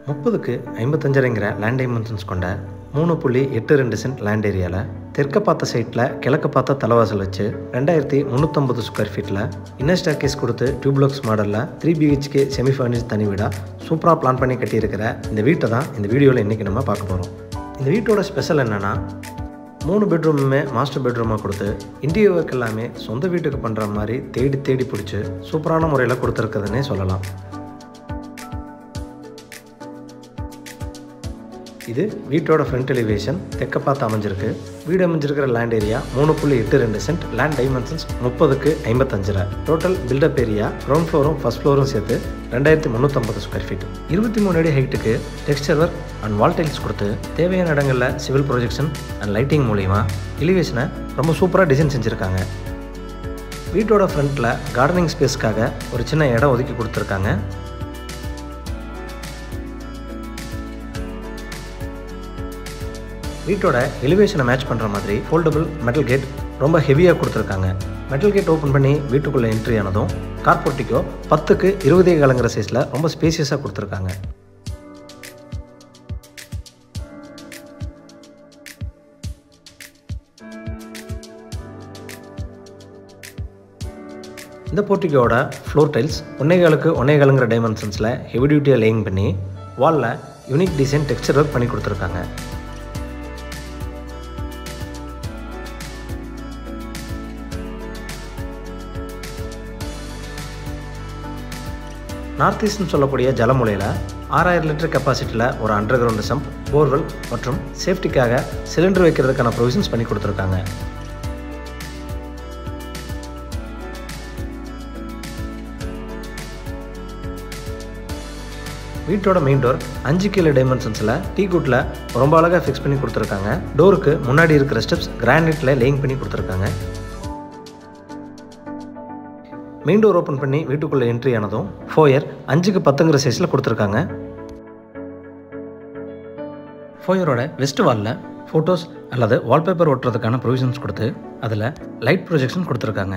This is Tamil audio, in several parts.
30க்கு 55ங்கிற லேண்ட் டைமென்ஷன்ஸ் கொண்ட 3.82 சென்ட் லேண்ட் ஏரியாவில் தெற்க பார்த்த சைட்டில் கிழக்க பார்த்த தலைவாசல் வச்சு 2350 ஸ்கொயர் ஃபீட்டில் இன்னர் ஸ்டேர்கேஸ் கொடுத்து டியூப்ளாக்ஸ் மாடலில் 3 BHK செமி ஃபர்னிஷ்ட் தனி வீடாக சூப்பராக பிளான் பண்ணி கட்டியிருக்கிற இந்த வீட்டை தான் இந்த வீடியோவில் இன்றைக்கி நம்ம பார்க்க போகிறோம். இந்த வீட்டோட ஸ்பெஷல் என்னென்னா 3 பெட்ரூமுமே மாஸ்டர் பெட்ரூமாக கொடுத்து இன்டீரியர் ஒர்க் எல்லாமே சொந்த வீட்டுக்கு பண்ணுற மாதிரி தேடி பிடிச்சி சூப்பரான முறையில் கொடுத்துருக்குதுன்னே சொல்லலாம். இது வீட்டோட ஃப்ரண்ட் எலிவேஷன் தெற்க பார்த்து அமைஞ்சிருக்கு. வீடு அமைஞ்சிருக்கிற land area 3.82 cent, land dimensions 30க்கு 55. டோட்டல் பில்டப் ஏரியா கிரவுண்ட் ஃப்ளோரும் ஃபர்ஸ்ட் ஃப்ளோரும் சேர்த்து 2350 ஸ்கொயர் ஃபீட். 23 அடி ஹைட்டுக்கு texture work and wall tiles கொடுத்து தேவையான இடங்களில் சிவில் ப்ரொஜெக்ஷன் அண்ட் லைட்டிங் மூலிமா எலிவேஷனை ரொம்ப சூப்பராக டிசைன் செஞ்சுருக்காங்க. வீட்டோட ஃப்ரண்ட்டில் கார்டனிங் ஸ்பேஸ்க்காக ஒரு சின்ன இடம் ஒதுக்கி கொடுத்துருக்காங்க. வீட்டோட எலிவேஷனை மேட்ச் பண்ணுற மாதிரி ஃபோல்டபுள் மெட்டல் கேட் ரொம்ப ஹெவியாக கொடுத்துருக்காங்க. மெட்டல் கேட் ஓப்பன் பண்ணி வீட்டுக்குள்ளே என்ட்ரி ஆனதும் கார் போர்ட்டிக்கோ 10க்கு 20 காலங்கிற சைஸில் ரொம்ப ஸ்பேசியஸாக கொடுத்துருக்காங்க. இந்த போர்ட்டிக்கோட ஃப்ளோர் டைல்ஸ் 1.25க்கு 1.25ங்கிற டைமென்ஷன்ஸில் ஹெவி டியூட்டியாக லேயிங் பண்ணி வாலில் யூனிக் டிசைன் டெக்ஸ்சர் ஒர்க் பண்ணி கொடுத்துருக்காங்க. நார்த் ஈஸ்ட்னு சொல்லக்கூடிய ஜலமுலையில் 6000 லிட்டர் கெப்பாசிட்டியில் ஒரு அண்டர் கிரவுண்ட் சம்ப், போர்வெல் மற்றும் சேஃப்டிக்காக சிலிண்டர் வைக்கிறதுக்கான ப்ரொவிஷன்ஸ் பண்ணி கொடுத்துருக்காங்க. வீட்டோட மெயின் டோர் 5 கிலோ டைமென்ஷன்ஸில் டீக்குட்டில் ரொம்ப அழகாக ஃபிக்ஸ் பண்ணி கொடுத்துருக்காங்க. டோருக்கு முன்னாடி இருக்கிற ஸ்டெப்ஸ் கிரானைட்டில் லேயிங் பண்ணி கொடுத்துருக்காங்க. மெயின் டோர் ஓப்பன் பண்ணி வீட்டுக்குள்ளே என்ட்ரி ஆனதும் ஃபோயர் 5க்கு 10ங்கிற சைஸில் கொடுத்துருக்காங்க. ஃபோயரோட வெஸ்ட் வாலில் ஃபோட்டோஸ் அல்லது வால்பேப்பர் ஒட்டுறதுக்கான ப்ரொவிஷன்ஸ் கொடுத்து அதில் லைட் ப்ரொஜெக்ஷன் கொடுத்துருக்காங்க.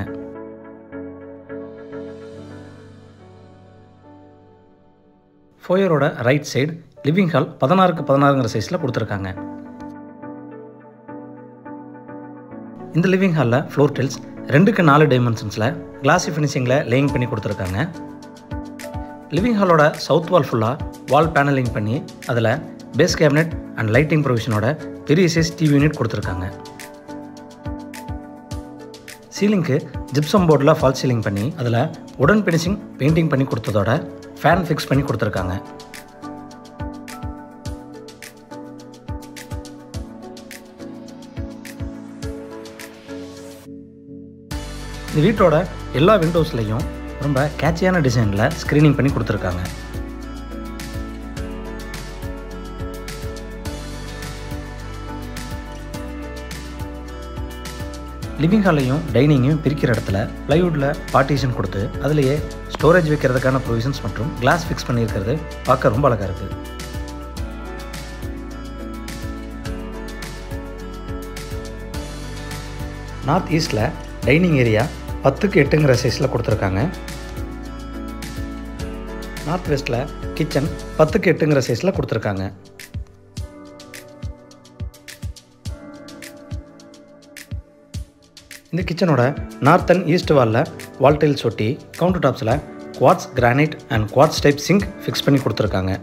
ஃபோயரோட ரைட் சைடு லிவிங் ஹால் 16க்கு 16ங்கிற சைஸில் கொடுத்துருக்காங்க. இந்த லிவிங் ஹாலில் ஃப்ளோர் டைல்ஸ் 2க்கு 4 டைமென்ஷன்ஸில் கிளாசி ஃபினிஷிங்கில் லேயிங் பண்ணி கொடுத்துருக்காங்க. லிவிங் ஹாலோட சவுத் வால் ஃபுல்லாக வால் பேனலிங் பண்ணி அதில் பேஸ் கேபினெட் அண்ட் லைட்டிங் ப்ரொவிஷனோட பெரிய சைஸ் டிவி யூனிட் கொடுத்துருக்காங்க. சீலிங்க்கு ஜிப்சம் போர்டில் ஃபால் சீலிங் பண்ணி அதில் உடன் ஃபினிஷிங் பெயிண்டிங் பண்ணி கொடுத்ததோட ஃபேன் ஃபிக்ஸ் பண்ணி கொடுத்துருக்காங்க. இந்த வீட்டோட எல்லா விண்டோஸ்லையும் ரொம்ப கேட்சியான டிசைனில் ஸ்க்ரீனிங் பண்ணி கொடுத்துருக்காங்க. லிவிங் ஹாலையும் டைனிங்கையும் பிரிக்கிற இடத்துல ப்ளைவுட்டில் பார்ட்டிஷன் கொடுத்து அதுலேயே ஸ்டோரேஜ் வைக்கிறதுக்கான ப்ரொவிஷன்ஸ் மற்றும் கிளாஸ் ஃபிக்ஸ் பண்ணியிருக்கிறது பார்க்க ரொம்ப அழகாக இருக்குது. நார்த் ஈஸ்டில் டைனிங் ஏரியா 10க்கு 8ங்கிற சைஸில் கொடுத்துருக்காங்க. நார்த் வெஸ்ட்டில் கிச்சன் 10க்கு 8ங்கிற சைஸில் கொடுத்துருக்காங்க. இந்த கிச்சனோட நார்த் அண்ட் ஈஸ்ட் வாலில் வால் டைல்ஸ் ஒட்டி கவுண்டர் டாப்ஸில் quartz granite and quartz type sink fix பண்ணி கொடுத்துருக்காங்க.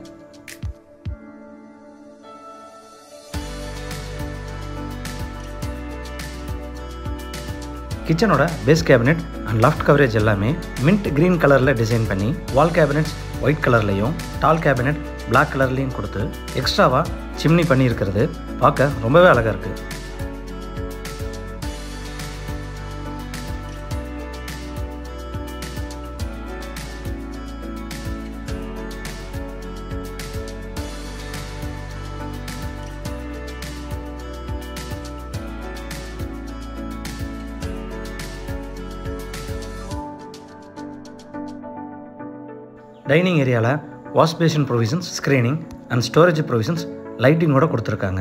கிச்சனோட base cabinet and loft coverage எல்லாமே மின்ட் கிரீன் கலரில் டிசைன் பண்ணி வால் கேபினெட்ஸ் ஒயிட் கலர்லையும் டால் கேபினெட் பிளாக் கலர்லையும் கொடுத்து எக்ஸ்ட்ராவாக சிம்னி பண்ணியிருக்கிறது பார்க்க ரொம்பவே அழகாக இருக்குது. டைனிங் ஏரியாவில் wash basin provisions, screening and storage provisions லைட்டிங்கோடு கொடுத்துருக்காங்க.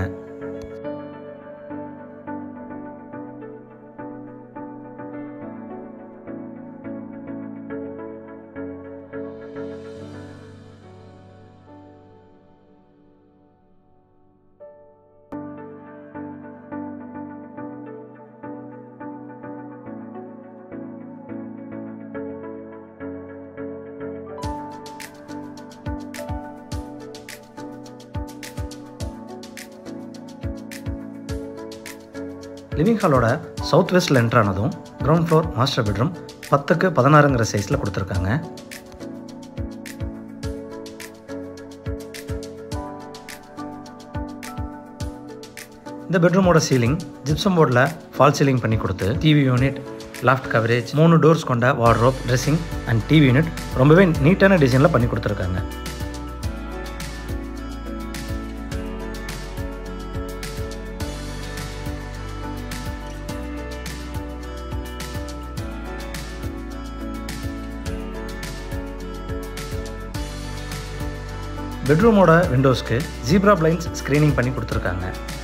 லிவிங் ஹாலோட சவுத் வெஸ்ட்டில் என்ட்ரானதும் கிரவுண்ட் ஃப்ளோர் மாஸ்டர் பெட்ரூம் 10க்கு 16ங்கிற சைஸில் கொடுத்துருக்காங்க. இந்த பெட்ரூமோட சீலிங் ஜிப்சம் போர்டில் ஃபால் சீலிங் பண்ணி கொடுத்து TV unit, loft coverage, 3 doors கொண்ட wardrobe, dressing and TV unit ரொம்பவே நீட்டான டிசைனில் பண்ணி கொடுத்துருக்காங்க. பெட்ரூமோட விண்டோஸ்க்கு ஜீப்ரா பிளைண்ட்ஸ் ஸ்க்ரீனிங் பண்ணி கொடுத்துருக்காங்க.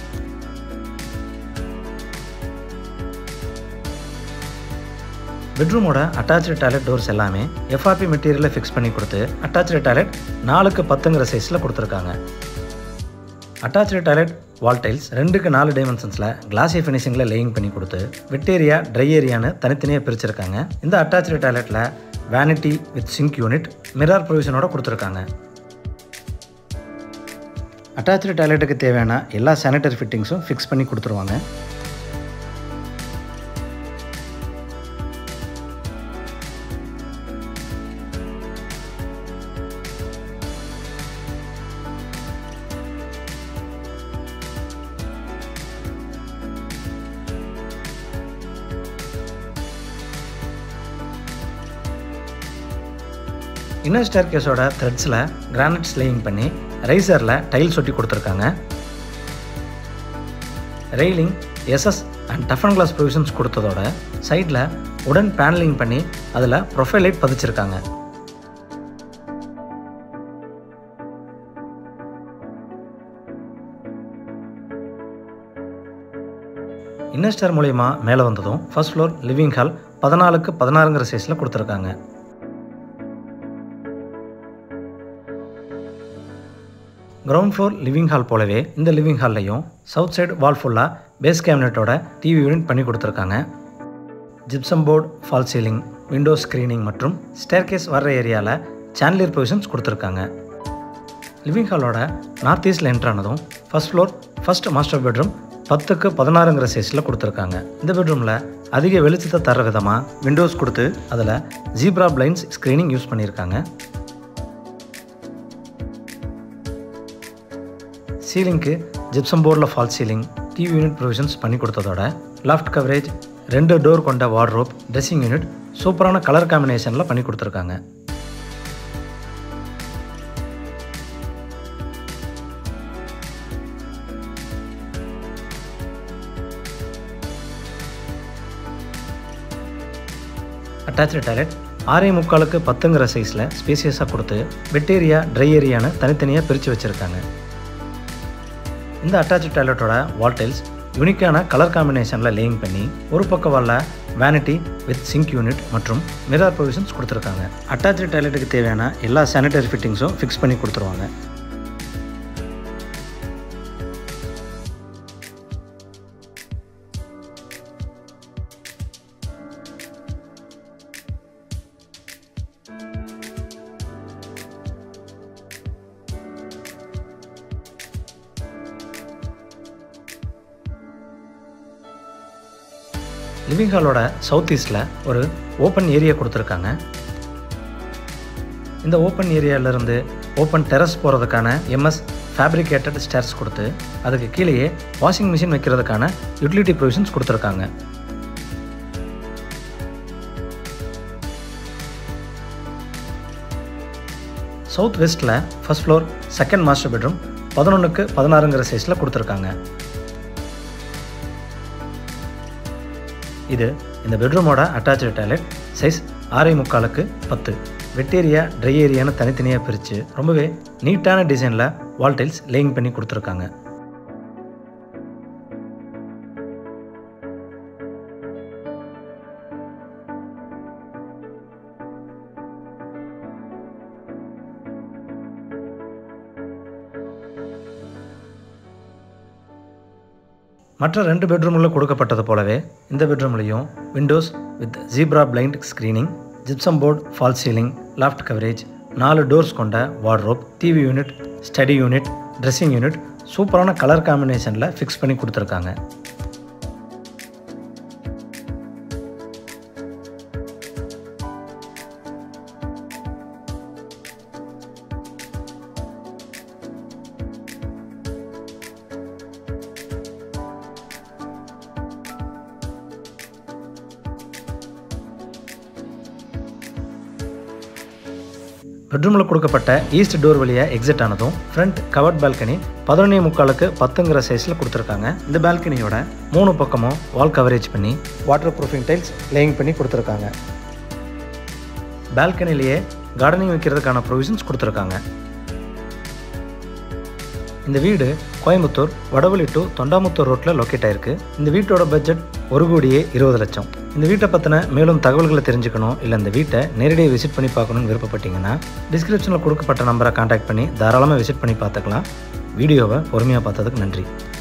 பெட்ரூமோட அட்டாச்சு டாய்லெட் டோர்ஸ் எல்லாமே எஃப்ஆர்பி மெட்டீரியலை ஃபிக்ஸ் பண்ணி கொடுத்து அட்டாச்சு டாய்லெட் 4க்கு 10ங்கிற சைஸில் கொடுத்துருக்காங்க. அட்டாச்சு டாய்லெட் வால் டைல்ஸ் 2க்கு 4 டைமென்ஷன்ஸில் கிளாஸி ஃபினிஷிங்கில் லேயிங் பண்ணி கொடுத்து வெட் ஏரியா, ட்ரை ஏரியான்னு தனித்தனியாக பிரிச்சிருக்காங்க. இந்த அட்டாச்சு டாய்லெட்டில் vanity with sink unit, mirror ப்ரொவிஷனோட கொடுத்துருக்காங்க. அட்டாச்சு டாய்லெட்டுக்கு தேவையான எல்லா சானிட்டரி ஃபிட்டிங்ஸும் ஃபிக்ஸ் பண்ணி கொடுத்துருவாங்க. இன்னர் ஸ்டேர்கேஸோட த்ரெட்ஸில் கிரானைட் ஸ்லேயிங் பண்ணி ரைசரில் டைல்ஸ் ஒட்டி கொடுத்துருக்காங்க. Railing SS and tough and glass provisions கொடுத்ததோட சைடில் உடன் பேனலிங் பண்ணி அதில் ப்ரொஃபைல் லைட் பதிச்சிருக்காங்க. இன்னர் ஸ்டேர் மூலயமா மேலே வந்ததும் ஃபர்ஸ்ட் ஃப்ளோர் லிவிங் ஹால் 14க்கு 16ங்கிற சைஸில் கொடுத்துருக்காங்க. கிரவுண்ட் ஃப்ளோர் லிவிங் ஹால் போலவே இந்த லிவிங் ஹால்லையும் சவுத் சைடு வால் ஃபுல்லாக பேஸ் கேபினட்டோட டிவி யூனிட் பண்ணி கொடுத்துருக்காங்க. Gypsum board, fall ceiling, window screening மற்றும் ஸ்டேர்கேஸ் வர்ற ஏரியாவில் சான்லியர் ப்ரொவிஷன்ஸ் கொடுத்துருக்காங்க. லிவிங் ஹாலோட நார்த் ஈஸ்டில் என்ட்ரானதும் first floor first master bedroom 10க்கு 16ங்கிற சைஸில் கொடுத்துருக்காங்க. இந்த பெட்ரூமில் அதிக வெளிச்சத்தை தர விதமாக விண்டோஸ் கொடுத்து அதில் ஜீப்ரா பிளைண்ட்ஸ் ஸ்க்ரீனிங் யூஸ் பண்ணியிருக்காங்க. சீலிங்க்கு ஜிப்சம் போர்டில் fall ceiling, TV unit provisions பண்ணி கொடுத்ததோட லாஃப்ட் கவரேஜ், 2 டோர் கொண்ட வார்ட்ரோப், ட்ரெஸ்ஸிங் யூனிட் சூப்பரான கலர் காம்பினேஷனில் பண்ணி கொடுத்துருக்காங்க. அட்டாச்சு டாய்லெட் 6.75க்கு 10ங்கிற சைஸில் ஸ்பேசியஸாக கொடுத்து வெட் ஏரியா, ட்ரை ஏரியான்னு தனித்தனியாக பிரித்து வச்சுருக்காங்க. இந்த அட்டாச்சு டாய்லெட்டோட வால் டைல்ஸ் யூனிக்கான கலர் காம்பினேஷனில் லேயிங் பண்ணி ஒரு பக்க வாலில் வேனிட்டி வித் சிங்க் யூனிட் மற்றும் மிரர் ப்ரொவிஷன்ஸ் கொடுத்துருக்காங்க. அட்டாச்சு டாய்லெட்டுக்கு தேவையான எல்லா சானிட்டரி ஃபிட்டிங்ஸும் ஃபிக்ஸ் பண்ணி கொடுத்துருவாங்க. லிவிங் ஹாலோட சவுத் ஈஸ்டில் ஒரு ஓப்பன் ஏரியா கொடுத்துருக்காங்க. இந்த ஓப்பன் ஏரியாவிலேருந்து ஓப்பன் டெரஸ் போகிறதுக்கான எம்எஸ் ஃபேப்ரிகேட்டட் ஸ்டேர்ஸ் கொடுத்து அதுக்கு கீழேயே வாஷிங் மிஷின் வைக்கிறதுக்கான யூட்டிலிட்டி ப்ரொவிஷன்ஸ் கொடுத்துருக்காங்க. சவுத் வெஸ்ட்டில் first floor second master bedroom 11க்கு 16ங்கிற சைஸில் கொடுத்துருக்காங்க. இது இந்த பெட்ரூமோட அட்டாச்சு டாய்லெட். சைஸ் 6.75க்கு 10. வெட் ஏரியா, ட்ரை ஏரியான்னு தனித்தனியாக பிரித்து ரொம்பவே நீட்டான டிசைனில் வால் டைல்ஸ் லேயிங் பண்ணி கொடுத்துருக்காங்க. மற்ற 2 பெட்ரூமில் கொடுக்கப்பட்டது போலவே இந்த பெட்ரூம்லையும் windows with zebra blind screening, gypsum board, fall ceiling, loft coverage, 4 doors கொண்ட wardrobe, TV unit, study unit, dressing unit சூப்பரான கலர் காம்பினேஷனில் ஃபிக்ஸ் பண்ணி கொடுத்துருக்காங்க. பெட்ரூமில் கொடுக்கப்பட்ட ஈஸ்ட் டோர் வழியாக எக்ஸிட் ஆனதும் ஃப்ரண்ட் கவர்ட் பால்கனி 11.75 10ங்கிற சைஸில் கொடுத்துருக்காங்க. இந்த பால்கனியோட 3 பக்கமும் வால் கவரேஜ் பண்ணி வாட்டர் ப்ரூஃபிங் டைல்ஸ் லேயிங் பண்ணி கொடுத்துருக்காங்க. பால்கனிலேயே கார்டனிங் வைக்கிறதுக்கான ப்ரொவிஷன்ஸ் கொடுத்துருக்காங்க. இந்த வீடு கோயம்புத்தூர் வடவழி டு தொண்டாமுத்தூர் ரோட்டில் லொக்கேட் ஆயிருக்கு. இந்த வீட்டோட பட்ஜெட் 1,20,00,000. இந்த வீட்டை பற்றின மேலும் தகவல்களை தெரிஞ்சுக்கணும் இல்லை இந்த வீட்டை நேரடியாக விசிட் பண்ணி பார்க்கணுன்னு விருப்பப்பட்டீங்கன்னா டிஸ்கிரிப்ஷனில் கொடுக்கப்பட்ட நம்பரை கான்டாக்ட் பண்ணி தாராளமாக விசிட் பண்ணி பார்த்துக்கலாம். வீடியோவை பொறுமையாக பார்த்ததுக்கு நன்றி.